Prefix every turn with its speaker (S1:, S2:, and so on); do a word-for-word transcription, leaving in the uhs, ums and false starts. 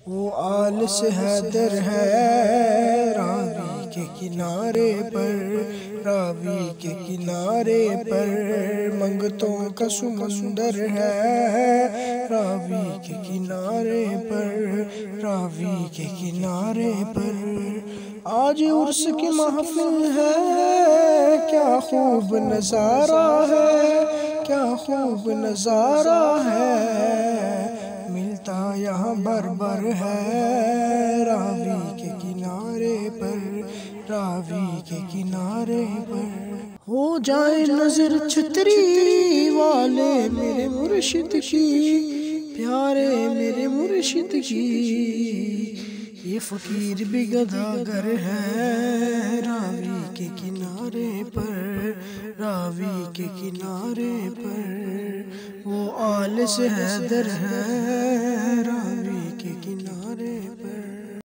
S1: وہ آل سے حیدر ہے راوی کے کنارے پر، راوی کے کنارے پر منگتوں کا سمندر ہے، راوی کے کنارے پر، راوی کے کنارے پر۔ آج عرس کی محفل ہے، کیا خوب نظارہ ہے، کیا خوب نظارہ ہے، ملتا یہاں بر بر ہے، راوی کے کنارے پر، راوی کے کنارے پر۔ ہو جائے نظر چھتری والے میرے مرشد کی، پیارے میرے مرشد کی، یہ فقیر بھی گداگر ہے، راوی کے کنارے پر، راوی کے کنارے پر۔ وہ آل سے حیدر ہے راوی کے کنارے پر۔